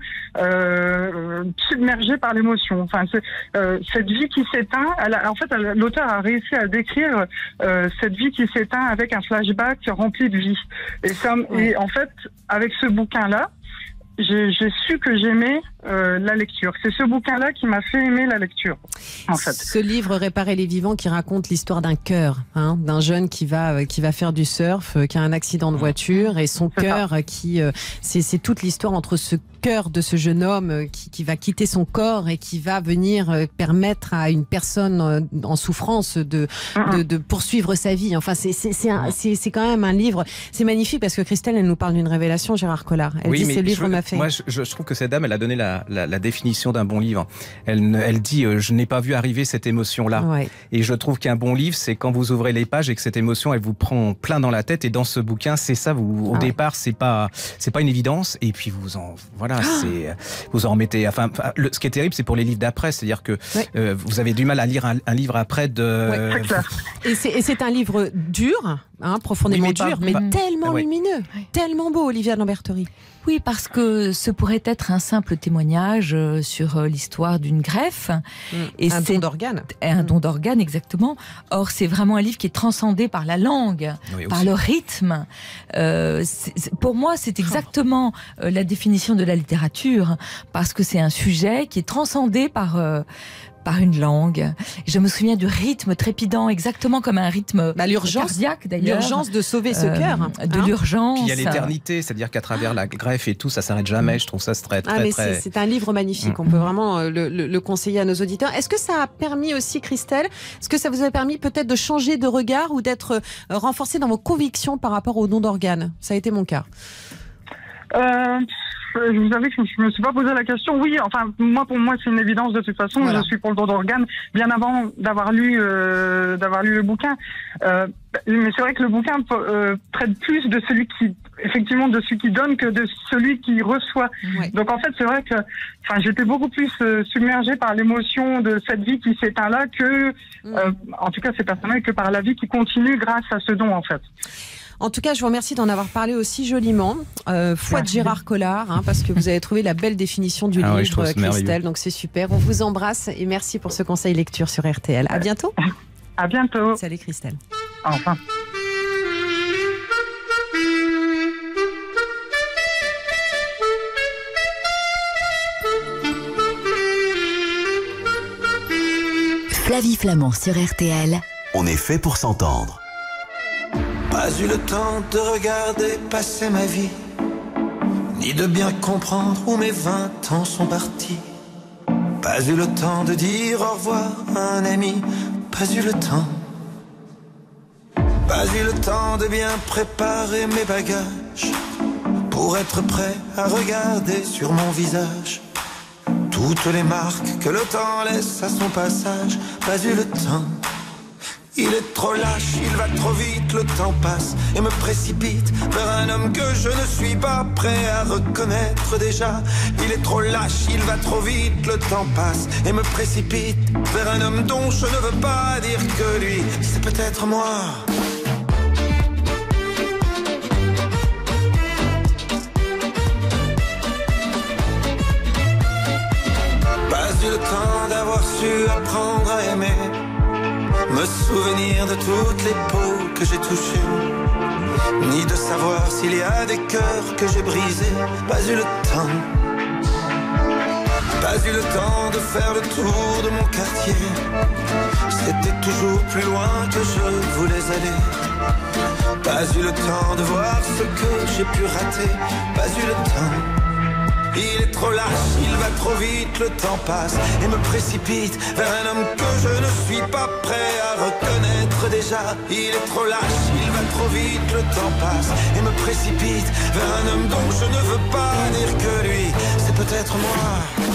S10: submergée par l'émotion. Enfin, cette vie qui s'éteint, l'auteur a réussi à décrire cette vie qui s'éteint avec un flashback rempli de vie. Et en fait, avec ce bouquin-là, j'ai su que j'aimais la lecture. C'est ce bouquin-là qui m'a fait aimer la lecture, en fait.
S2: Ce livre Réparer les vivants qui raconte l'histoire d'un cœur, d'un jeune qui va faire du surf, qui a un accident de voiture et son cœur c'est toute l'histoire entre ce cœur de ce jeune homme qui va quitter son corps et qui va venir permettre à une personne en souffrance de poursuivre sa vie. Enfin, c'est quand même un livre. C'est magnifique parce que Christelle, elle nous parle d'une révélation, Gérard Collard. Elle dit ce livre m'a fait.
S5: Moi, je trouve que cette dame, elle a donné la définition d'un bon livre. Elle dit je n'ai pas vu arriver cette émotion-là.
S2: Ouais.
S5: Et je trouve qu'un bon livre, c'est quand vous ouvrez les pages et que cette émotion, elle vous prend plein dans la tête. Et dans ce bouquin, c'est ça. Au départ, c'est pas une évidence. Et puis vous en mettez. Enfin, ce qui est terrible, c'est pour les livres d'après, c'est-à-dire que vous avez du mal à lire un livre après de.
S10: Ouais, c'est clair.
S2: Et c'est un livre dur, profondément dur, mais tellement lumineux, tellement beau, Olivia de Lamberterie.
S4: Oui, parce que ce pourrait être un simple témoignage sur l'histoire d'une greffe.
S2: Et un don d'organe.
S4: Un don d'organe, exactement. Or, c'est vraiment un livre qui est transcendé par la langue, par le rythme. Pour moi, c'est exactement la définition de la littérature, parce que c'est un sujet qui est transcendé par une langue. Je me souviens du rythme trépidant, exactement comme un rythme cardiaque d'ailleurs.
S2: L'urgence de sauver ce cœur.
S4: De l'urgence.
S5: Puis il y a l'éternité, c'est-à-dire qu'à travers la greffe et tout, ça s'arrête jamais. Je trouve ça très.
S2: C'est un livre magnifique. On peut vraiment le conseiller à nos auditeurs. Est-ce que ça a permis aussi, Christelle, est-ce que ça vous a permis peut-être de changer de regard ou d'être renforcé dans vos convictions par rapport au don d'organes? Ça a été mon cas.
S10: Je vous avoue que je me suis pas posé la question. Oui, enfin, pour moi, c'est une évidence de toute façon. Voilà. Je suis pour le don d'organes bien avant d'avoir lu le bouquin. Mais c'est vrai que le bouquin traite plus de celui qui donne que de celui qui reçoit. Ouais. Donc en fait, c'est vrai que, j'étais beaucoup plus submergée par l'émotion de cette vie qui s'éteint là que, en tout cas, c'est personnel, que par la vie qui continue grâce à ce don, en fait.
S2: En tout cas, je vous remercie d'en avoir parlé aussi joliment. Foi de Gérard Collard, parce que vous avez trouvé la belle définition du livre, Christelle. Merveilleux. Donc c'est super. On vous embrasse et merci pour ce conseil lecture sur RTL. À bientôt.
S10: À bientôt.
S2: Salut Christelle.
S10: Enfin.
S8: Flavie Flamand sur RTL.
S1: On est fait pour s'entendre.
S6: Pas eu le temps de regarder passer ma vie, ni de bien comprendre où mes 20 ans sont partis. Pas eu le temps de dire au revoir à un ami, pas eu le temps. Pas eu le temps de bien préparer mes bagages pour être prêt à regarder sur mon visage toutes les marques que le temps laisse à son passage. Pas eu le temps. Il est trop lâche, il va trop vite, le temps passe et me précipite vers un homme que je ne suis pas prêt à reconnaître déjà. Il est trop lâche, il va trop vite, le temps passe et me précipite vers un homme dont je ne veux pas dire que lui, c'est peut-être moi. Pas eu le temps d'avoir su apprendre à aimer, me souvenir de toutes les peaux que j'ai touchées, ni de savoir s'il y a des cœurs que j'ai brisés. Pas eu le temps. Pas eu le temps de faire le tour de mon quartier. C'était toujours plus loin que je voulais aller. Pas eu le temps de voir ce que j'ai pu rater. Pas eu le temps. Il est trop lâche, il va trop vite, le temps passe et me précipite vers un homme que je ne suis pas prêt à reconnaître déjà. Il est trop lâche, il va trop vite, le temps passe et me précipite vers un homme dont je ne veux pas dire que lui, c'est peut-être moi.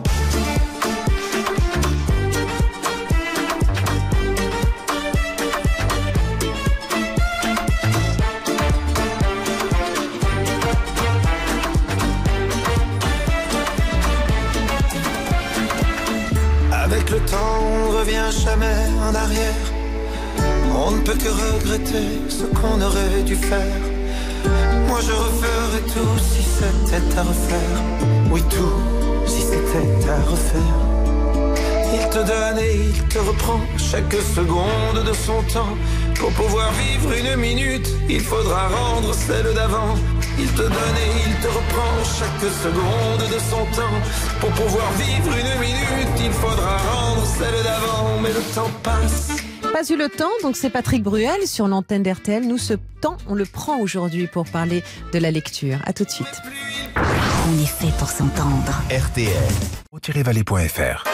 S6: Avec le temps, on revient jamais en arrière. On ne peut que regretter ce qu'on aurait dû faire. Moi je referais tout si c'était à refaire. Oui, tout si c'était à refaire. Il te donne et il te reprend chaque seconde de son temps. Pour pouvoir vivre une minute, il faudra rendre celle d'avant. Il te donne et il te reprend chaque seconde de son temps. Pour pouvoir vivre une minute, il faudra rendre celle d'avant. Mais le temps passe.
S2: Pas eu le temps, donc c'est Patrick Bruel sur l'antenne d'RTL. Nous, ce temps, on le prend aujourd'hui pour parler de la lecture. À tout de suite.
S8: On est fait pour s'entendre.
S1: RTL. au-vallée.fr.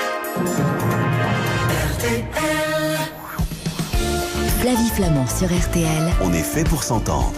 S8: Flavie Flamand sur RTL.
S1: On est fait pour s'entendre.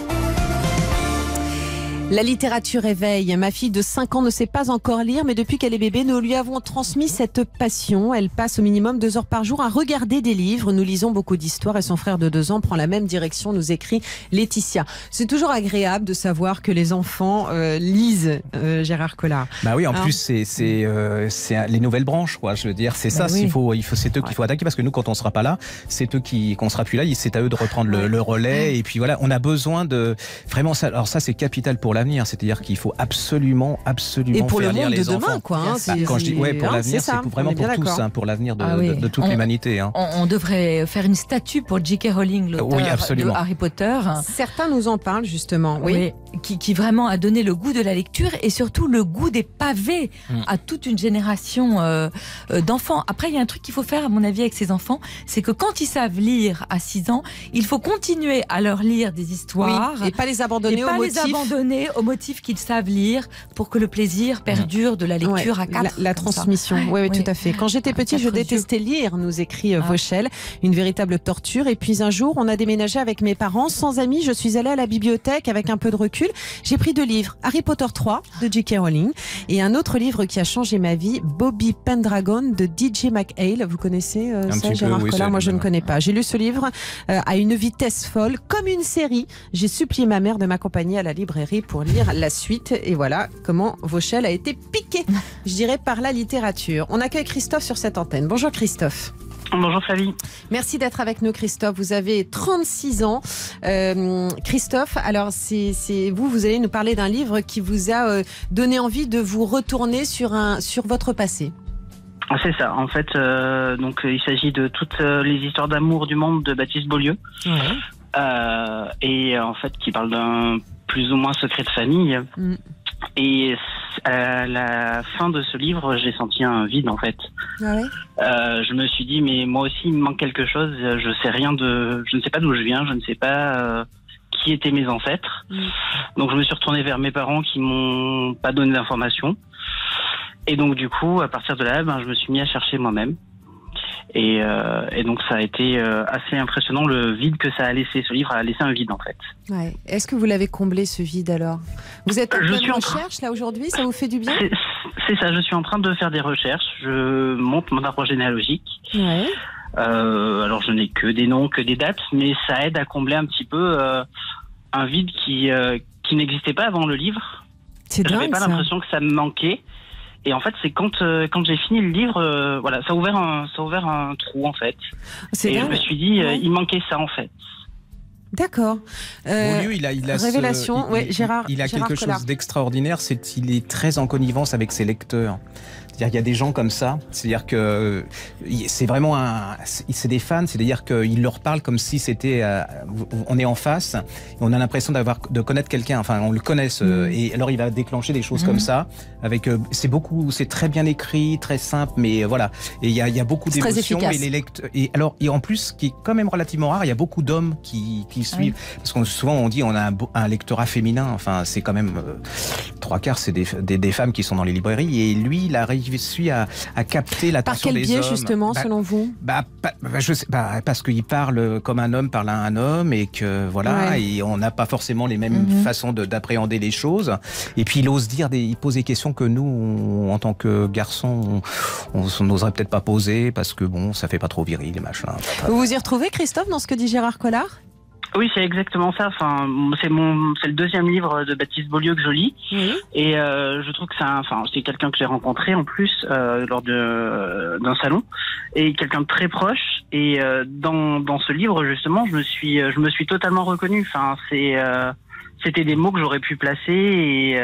S2: La littérature éveille. Ma fille de 5 ans ne sait pas encore lire, mais depuis qu'elle est bébé, nous lui avons transmis cette passion. Elle passe au minimum 2 heures par jour à regarder des livres. Nous lisons beaucoup d'histoires et son frère de 2 ans prend la même direction, nous écrit Laetitia. C'est toujours agréable de savoir que les enfants lisent, Gérard Collard.
S5: Bah oui, en plus, c'est les nouvelles branches, quoi. Je veux dire, c'est ça,
S2: oui.
S5: c'est eux qu'il faut attaquer, parce que nous, quand on sera pas là, c'est eux qu'on sera plus là, c'est à eux de reprendre le relais. Et puis voilà, on a besoin de vraiment ça. Alors ça, c'est capital pour l'avenir, c'est-à-dire qu'il faut absolument
S2: et pour
S5: faire
S2: le
S5: lire
S2: monde
S5: les
S2: de
S5: enfants.
S2: demain, quoi.
S5: Quand je dis pour l'avenir, c'est vraiment pour tous, pour l'avenir de toute l'humanité.
S4: On devrait faire une statue pour J.K. Rowling, l'auteur de Harry Potter.
S2: Certains nous en parlent justement. Oui.
S4: Qui vraiment a donné le goût de la lecture et surtout le goût des pavés à toute une génération d'enfants. Après, il y a un truc qu'il faut faire, à mon avis, avec ces enfants, c'est que quand ils savent lire à 6 ans, il faut continuer à leur lire des histoires.
S2: Oui, et pas les abandonner
S4: au motif qu'ils savent lire pour que le plaisir perdure de la lecture à 4.
S2: La transmission, oui, tout à fait. Quand j'étais petite, je détestais lire, nous écrit Vauchel, une véritable torture. Et puis un jour, on a déménagé avec mes parents, sans amis, je suis allée à la bibliothèque avec un peu de recul. J'ai pris 2 livres, Harry Potter 3 de J.K. Rowling et un autre livre qui a changé ma vie, Bobby Pendragon de D.J. McHale. Vous connaissez ça, Gérard Collard? Moi, je ne connais pas. J'ai lu ce livre à une vitesse folle, comme une série. J'ai supplié ma mère de m'accompagner à la librairie pour lire la suite. Et voilà comment Vauchel a été piqué, je dirais, par la littérature. On accueille Christophe sur cette antenne. Bonjour Christophe.
S11: Bonjour Flavie.
S2: Merci d'être avec nous Christophe. Vous avez 36 ans. Christophe, alors vous allez nous parler d'un livre qui vous a donné envie de vous retourner sur votre passé.
S11: C'est ça. En fait, donc il s'agit de toutes les histoires d'amour du monde de Baptiste Beaulieu. Et en fait qui parle d'un plus ou moins secret de famille. Et à la fin de ce livre, j'ai senti un vide en fait. Je me suis dit mais moi aussi il me manque quelque chose. Je ne sais pas d'où je viens, je ne sais pas qui étaient mes ancêtres. Donc je me suis retourné vers mes parents qui m'ont pas donné d'informations. Et donc du coup, à partir de là, je me suis mis à chercher moi-même. Et donc ça a été assez impressionnant le vide que ça a laissé. Ce livre a laissé un vide en fait.
S2: Ouais. Est-ce que vous l'avez comblé ce vide alors? Vous êtes en pleine recherche là aujourd'hui, ça vous fait du bien?
S11: C'est ça, je suis en train de faire des recherches, je monte mon arbre généalogique.
S2: Ouais.
S11: Alors je n'ai que des noms, que des dates, mais ça aide à combler un petit peu un vide qui n'existait pas avant le livre.
S2: C'est dingue,
S11: j'avais pas l'impression que ça me manquait. Et en fait, c'est quand j'ai fini le livre, voilà, ça a ouvert un trou en fait. Et je me suis dit, il manquait ça en fait.
S2: D'accord.
S5: Beaulieu, il a
S2: révélation, Gérard.
S5: Il a
S2: Gérard
S5: quelque
S2: Collard.
S5: chose d'extraordinaire, c'est qu'il est très en connivence avec ses lecteurs. C'est-à-dire qu'il y a des gens comme ça, c'est-à-dire que c'est vraiment c'est des fans, c'est-à-dire qu'il leur parle comme si c'était, on est en face, et on a l'impression de connaître quelqu'un, enfin on le connaît, et alors il va déclencher des choses comme ça, avec, c'est très bien écrit, très simple, mais voilà, et il y a beaucoup d'émotions, et les lecteurs, et en plus, ce qui est quand même relativement rare, il y a beaucoup d'hommes qui suivent, parce que souvent on dit on a un lectorat féminin, enfin c'est quand même 3/4 c'est des femmes qui sont dans les librairies, et lui il a réussi à capter l'attention des hommes.
S2: Par quel biais justement, selon vous?
S5: Je sais, parce qu'il parle comme un homme parle à un homme, et que voilà, et on n'a pas forcément les mêmes façons d'appréhender les choses. Et puis il ose il pose des questions que nous, en tant que garçons, on n'oserait peut-être pas poser, parce que bon, ça fait pas trop viril, les machins.
S2: Vous vous y retrouvez, Christophe, dans ce que dit Gérard Collard?
S11: Oui, c'est exactement ça. Enfin, c'est le deuxième livre de Baptiste Beaulieu que je lis, et je trouve que c'est quelqu'un que j'ai rencontré en plus lors d'un salon, et quelqu'un de très proche. Et dans ce livre justement, je me suis totalement reconnu. Enfin, c'était des mots que j'aurais pu placer, et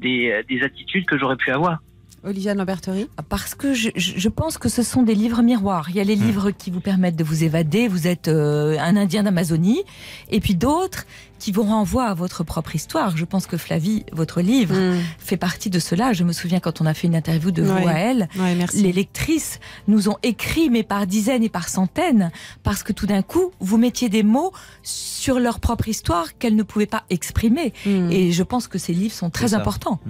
S11: des attitudes que j'aurais pu avoir.
S2: Olivia Lamberterie?
S4: Parce que je pense que ce sont des livres miroirs. Il y a les livres qui vous permettent de vous évader, vous êtes un Indien d'Amazonie, et puis d'autres qui vous renvoient à votre propre histoire. Je pense que Flavie, votre livre, fait partie de cela. Je me souviens quand on a fait une interview de vous à elle, les lectrices nous ont écrit, mais par dizaines et par centaines, parce que tout d'un coup, vous mettiez des mots sur leur propre histoire qu'elles ne pouvaient pas exprimer. Et je pense que ces livres sont très importants.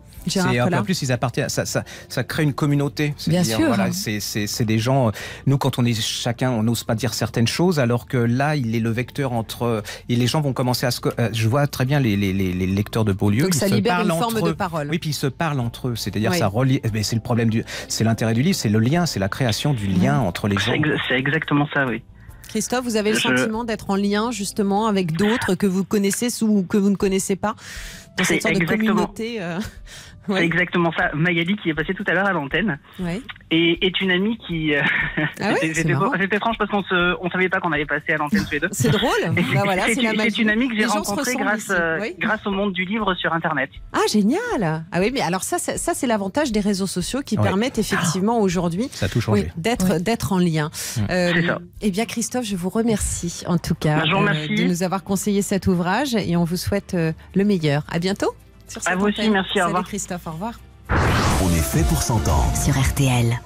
S5: En plus, ils appartiennent. Ça crée une communauté.
S4: Bien sûr.
S5: Voilà, c'est des gens. Nous, quand on est chacun, on n'ose pas dire certaines choses, alors que là, il est le vecteur entre. Et les gens vont commencer à se. Je vois très bien les lecteurs de Beaulieu.
S2: Donc ça libère une forme de parole.
S5: Oui, puis ils se parlent entre eux. C'est-à-dire, ça relie. Mais c'est le problème c'est l'intérêt du livre, c'est le lien, c'est la création du lien entre les gens.
S11: C'est exactement ça, oui.
S2: Christophe, vous avez le sentiment d'être en lien justement avec d'autres que vous connaissez ou que vous ne connaissez pas dans cette sorte de communauté.
S11: C'est exactement ça. Magali, qui est passée tout à l'heure à l'antenne, est une amie qui... C'était franche parce qu'on ne savait pas qu'on allait passer à l'antenne tous les deux.
S2: C'est drôle.
S11: C'est une amie que j'ai rencontrée grâce au monde du livre sur Internet.
S2: Ah, génial. Ah oui, mais alors ça c'est l'avantage des réseaux sociaux qui permettent effectivement aujourd'hui d'être en lien.
S11: C'est ça.
S2: Eh bien, Christophe, je vous remercie en tout cas
S11: je vous remercie.
S2: de nous avoir conseillé cet ouvrage, et on vous souhaite le meilleur. À bientôt.
S11: À vous aussi, merci, au revoir.
S2: Salut Christophe, au revoir.
S1: On est fait pour s'entendre.
S8: Sur RTL.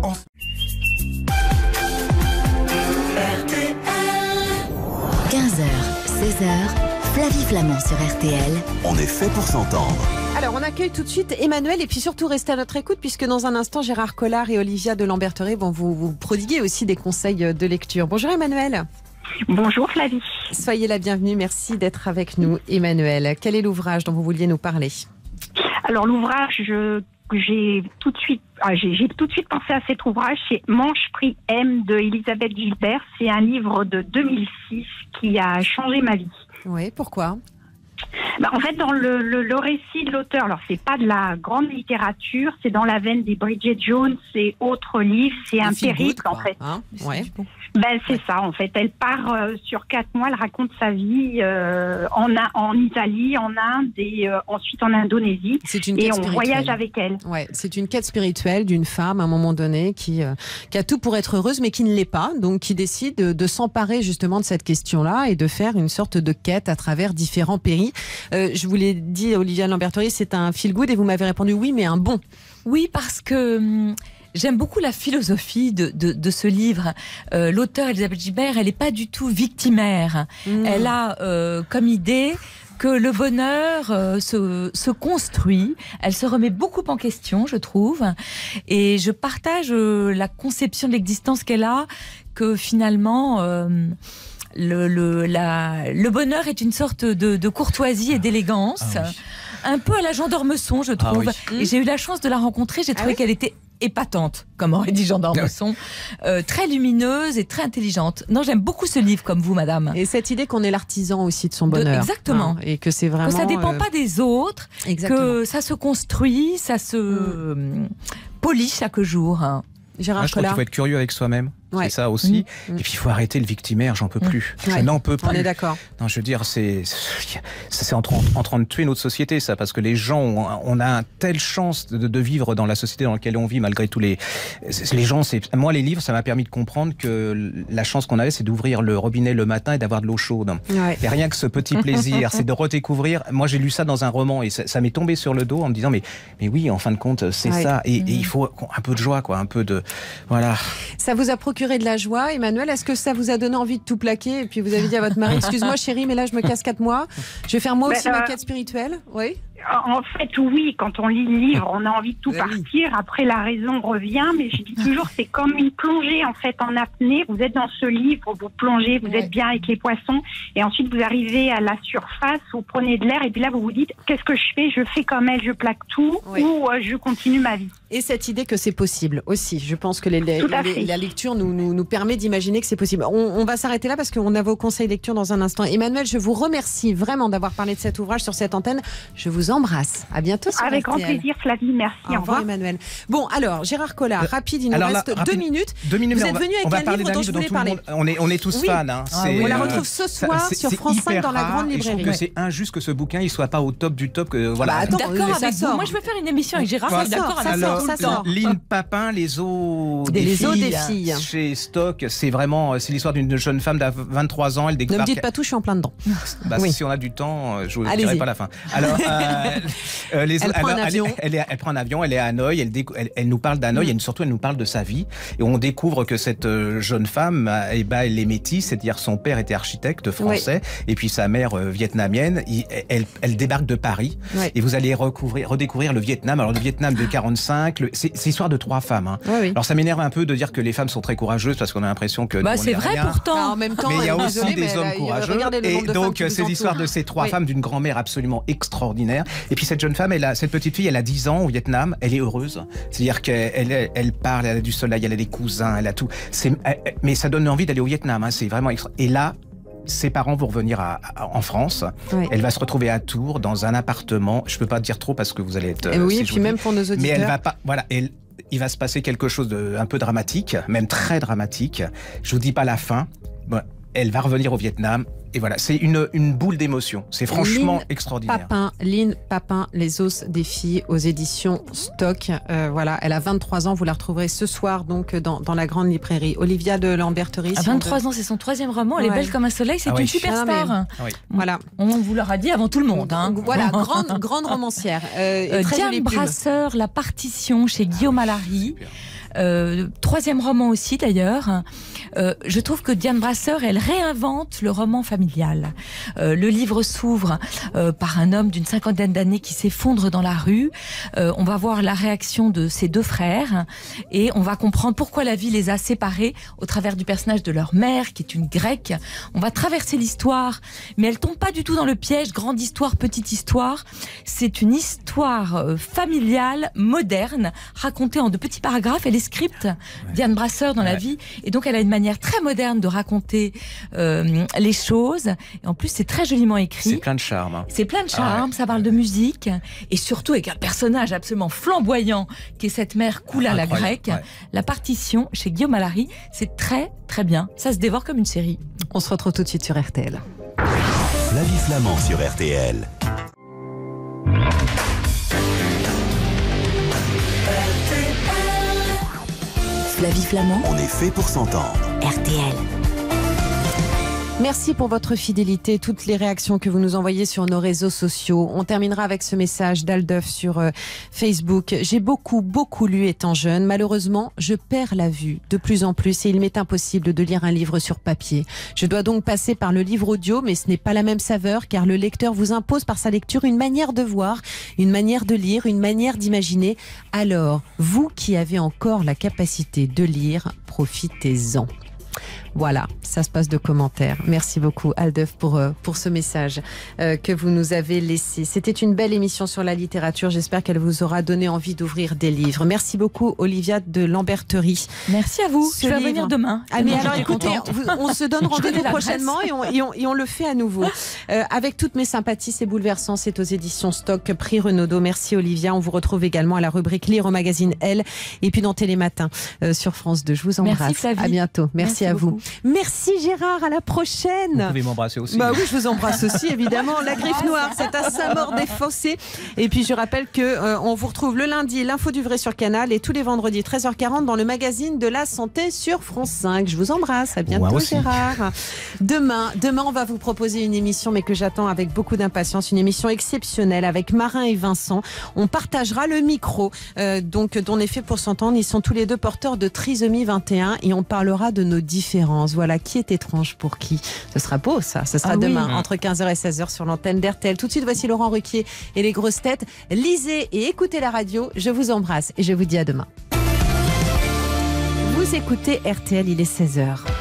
S8: 15h, 16h, Flavie Flamand sur RTL.
S1: On est fait pour s'entendre.
S2: Alors, on accueille tout de suite Emmanuel, et puis surtout restez à notre écoute, puisque dans un instant, Gérard Collard et Olivia de Lamberterie vont vous prodiguer aussi des conseils de lecture. Bonjour Emmanuel.
S12: Bonjour Flavie.
S2: Soyez la bienvenue, merci d'être avec nous Emmanuel. Quel est l'ouvrage dont vous vouliez nous parler?
S12: Alors l'ouvrage j'ai tout de suite pensé à cet ouvrage, c'est Manche Prix M de Elisabeth Gilbert. C'est un livre de 2006 qui a changé ma vie.
S2: Oui, pourquoi?
S12: En fait, dans le récit de l'auteur, alors c'est pas de la grande littérature, c'est dans la veine des Bridget Jones et autres livres, c'est un périple en fait.
S2: Hein,
S12: c'est ça en fait. Elle part sur 4 mois, elle raconte sa vie en Italie, en Inde et ensuite en Indonésie. Et on voyage avec elle.
S2: Ouais, c'est une quête spirituelle d'une femme à un moment donné qui a tout pour être heureuse mais qui ne l'est pas, donc qui décide de s'emparer justement de cette question-là et de faire une sorte de quête à travers différents pays. Je vous l'ai dit, Olivia Lamberterie, c'est un feel good et vous m'avez répondu oui, mais un bon.
S4: Oui, parce que j'aime beaucoup la philosophie de ce livre. L'auteur Elisabeth Gilbert, elle n'est pas du tout victimaire. Elle a comme idée que le bonheur se construit. Elle se remet beaucoup en question, je trouve. Et je partage la conception de l'existence qu'elle a, que finalement... Le bonheur est une sorte de courtoisie et d'élégance, un peu à la Jean d'Ormesson, je trouve. Et j'ai eu la chance de la rencontrer, j'ai trouvé qu'elle était épatante, comme aurait dit Jean d'Ormesson, très lumineuse et très intelligente. Non, j'aime beaucoup ce livre, comme vous, madame.
S2: Et cette idée qu'on est l'artisan aussi de son bonheur.
S4: Exactement.
S2: Et que c'est vraiment...
S4: Que ça dépend pas des autres, que ça se construit, ça se polit chaque jour.
S2: Gérard
S5: je crois qu'il faut être curieux avec soi-même. C'est ça aussi. Et puis il faut arrêter le victimaire, j'en peux plus. Je n'en peux plus.
S2: On est d'accord.
S5: Non, je veux dire, c'est en train de tuer notre société, ça, parce que les gens, on a une telle chance de vivre dans la société dans laquelle on vit, malgré tous les gens. Moi, les livres, ça m'a permis de comprendre que la chance qu'on avait, c'est d'ouvrir le robinet le matin et d'avoir de l'eau chaude. Et rien que ce petit plaisir, c'est de redécouvrir. Moi, j'ai lu ça dans un roman et ça m'est tombé sur le dos en me disant, mais oui, en fin de compte, c'est ça. Et il faut un peu de joie, quoi, un peu de, voilà.
S2: Ça vous a procuré de la joie, Emmanuel? Est-ce que ça vous a donné envie de tout plaquer et puis vous avez dit à votre mari, excuse-moi chérie, mais là je me casse 4 mois, je vais faire moi aussi ma quête spirituelle? Oui.
S12: En fait, oui, quand on lit le livre, on a envie de tout partir. Après, la raison revient, mais je dis toujours, c'est comme une plongée en fait en apnée. Vous êtes dans ce livre, vous plongez, vous êtes bien avec les poissons, et ensuite vous arrivez à la surface, vous prenez de l'air, et puis là vous vous dites, qu'est-ce que je fais? Je fais comme elle, je plaque tout, ou je continue ma vie.
S2: Et cette idée que c'est possible aussi. Je pense que la lecture nous permet d'imaginer que c'est possible. On va s'arrêter là parce qu'on a vos conseils lecture dans un instant. Emmanuel, je vous remercie vraiment d'avoir parlé de cet ouvrage sur cette antenne. Je vous embrasse. À bientôt sur
S12: Avec
S2: RTL.
S12: grand plaisir, Flavie. Merci.
S2: Au revoir, Emmanuel. Bon, alors, Gérard Collard, rapide, il nous reste 2 minutes.
S5: 2 minutes.
S2: Vous êtes venu avec un livre dont je voulais parler.
S5: On est tous fans. Hein.
S2: On la retrouve ce soir sur France 5 dans la grande librairie.
S5: Je trouve que c'est injuste que ce bouquin il soit pas au top du top.
S4: Voilà. D'accord avec vous. Moi, je vais faire une émission avec Gérard. D'accord avec
S2: ça sort.
S5: Lynn Papin, Les os des filles. Chez Stock, c'est l'histoire d'une jeune femme de 23 ans. Elle découvre.
S2: Ne me dites pas tout, je suis en plein dedans.
S5: Si on a du temps, je ne dirai pas la fin. Alors, elle prend un avion. Elle prend un avion, elle est à Hanoï, elle nous parle d'Hanoï, et surtout elle nous parle de sa vie. Et on découvre que cette jeune femme, elle est métisse, c'est-à-dire son père était architecte français, et puis sa mère vietnamienne. Elle débarque de Paris, et vous allez redécouvrir le Vietnam. Alors le Vietnam de 45, c'est l'histoire de 3 femmes. Hein. Alors ça m'énerve un peu de dire que les femmes sont très courageuses, parce qu'on a l'impression que
S4: c'est vrai rien. Pourtant.
S2: En même temps,
S5: mais il y a aussi des hommes courageux. Et donc c'est l'histoire de ces 3 femmes, d'une grand-mère absolument extraordinaire. Et puis cette jeune femme, cette petite fille, elle a 10 ans au Vietnam, elle est heureuse. C'est-à-dire qu'elle parle, elle a du soleil, elle a des cousins, elle a tout. Mais ça donne envie d'aller au Vietnam, hein, c'est vraiment extra. Et là, ses parents vont revenir en France. Elle va se retrouver à Tours, dans un appartement. Je ne peux pas dire trop parce que vous allez être...
S2: oui, et puis même pour nos auditeurs.
S5: Mais elle va pas... Voilà, il va se passer quelque chose d'un peu dramatique, même très dramatique. Je vous dis pas la fin. Bon, elle va revenir au Vietnam. Et voilà, c'est une boule d'émotion. C'est franchement extraordinaire.
S2: Lynn Papin, Les os des filles, aux éditions Stock. Voilà, elle a 23 ans. Vous la retrouverez ce soir donc dans la grande librairie. Olivia de Lamberterie.
S4: À 23 ans, c'est son 3e roman. Elle est belle comme un soleil. C'est une superstar.
S2: Voilà.
S4: On vous l'aura dit avant tout le monde. Hein.
S2: Voilà, grande romancière.
S4: Diane Brasseur, La partition chez Guillaume Allary. 3e roman aussi d'ailleurs. Je trouve que Diane Brasseur, elle réinvente le roman familial. Le livre s'ouvre par un homme d'une 50aine d'années qui s'effondre dans la rue. On va voir la réaction de ses 2 frères et on va comprendre pourquoi la vie les a séparés au travers du personnage de leur mère qui est une grecque. On va traverser l'histoire, mais elle tombe pas du tout dans le piège grande histoire, petite histoire. C'est une histoire familiale, moderne, racontée en de petits paragraphes. Elle est script, Diane Brasseur, dans la vie, et donc elle a une manière très moderne de raconter les choses, et en plus c'est très joliment écrit.
S5: C'est plein de charme. Hein.
S4: C'est plein de charme, ça parle de musique, et surtout avec un personnage absolument flamboyant qui est cette mère Koula la grecque. La partition chez Guillaume Allary, c'est très très bien, ça se dévore comme une série.
S2: On se retrouve tout de suite sur RTL.
S1: Flavie Flamand sur RTL.
S8: Flavie Flamand.
S1: On est fait pour s'entendre.
S8: RTL.
S2: Merci pour votre fidélité, toutes les réactions que vous nous envoyez sur nos réseaux sociaux. On terminera avec ce message d'Aldeuf sur Facebook. J'ai beaucoup lu étant jeune. Malheureusement, je perds la vue de plus en plus et il m'est impossible de lire un livre sur papier. Je dois donc passer par le livre audio, mais ce n'est pas la même saveur car le lecteur vous impose par sa lecture une manière de voir, une manière de lire, une manière d'imaginer. Alors, vous qui avez encore la capacité de lire, profitez-en. Voilà, ça se passe de commentaires. Merci beaucoup Aldeuf pour ce message que vous nous avez laissé. C'était une belle émission sur la littérature. J'espère qu'elle vous aura donné envie d'ouvrir des livres. Merci beaucoup Olivia de Lamberterie.
S4: Merci à vous. Je vais revenir demain.
S2: Ah, mais alors écoutez, on se donne rendez-vous prochainement et on le fait à nouveau. Avec toutes mes sympathies, c'est bouleversant. C'est aux éditions Stock, prix Renaudot. Merci Olivia. On vous retrouve également à la rubrique Lire au magazine Elle et puis dans Télématin sur France 2. Je vous embrasse.
S4: Merci Flavie.
S2: À bientôt. Merci à vous.
S4: Beaucoup.
S2: Merci Gérard, à la prochaine.
S5: Vous pouvez m'embrasser aussi.
S2: Bah oui, je vous embrasse aussi évidemment. La Griffe Noire, c'est à Saint-Maur-des-Fossés. Et puis je rappelle que on vous retrouve le lundi, l'info du vrai sur Canal, et tous les vendredis 13h40 dans le magazine de la santé sur France 5. Je vous embrasse. À bientôt Gérard. Demain, on va vous proposer une émission, mais que j'attends avec beaucoup d'impatience, une émission exceptionnelle avec Marin et Vincent. On partagera le micro, donc dont on est fait pour s'entendre. Ils sont tous les deux porteurs de trisomie 21 et on parlera de nos différences. Voilà, qui est étrange pour qui. Ce sera beau ça, ce sera demain entre 15h et 16h sur l'antenne d'RTL. Tout de suite, voici Laurent Ruquier et les grosses têtes. Lisez et écoutez la radio. Je vous embrasse et je vous dis à demain. Vous écoutez RTL, il est 16h.